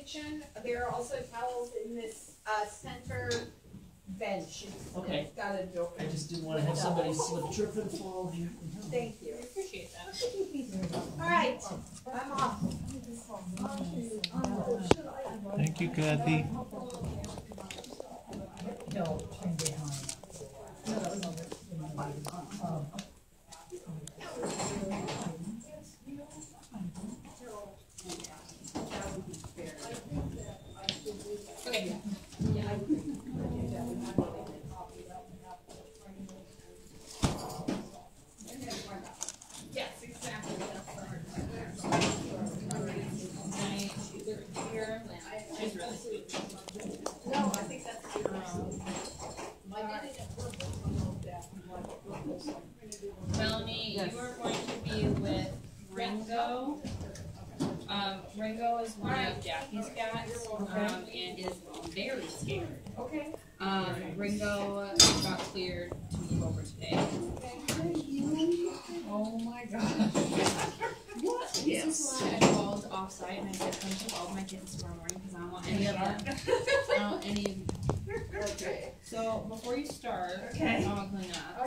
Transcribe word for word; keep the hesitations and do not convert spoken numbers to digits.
kitchen. There are also towels in this uh, center bench. It's, Okay. it's got a door. I just didn't want to have somebody slip, trip, and fall here. Thank you. I appreciate that. All right, I'm off. Thank you, Kathy. Okay. Yes, exactly. She's really sweet. No, I think that's um, Melanie, you are going to be with Ringo. Um, Ringo is one of Jackie's cats, um, and is very scared. okay. Um, Ringo got cleared to move over today. Oh my gosh. What? This Yes. is why I called off-site and I said, come to all of my kittens tomorrow morning because I don't want any of them. I don't want any. Okay. So before you start, Okay. I want to clean up.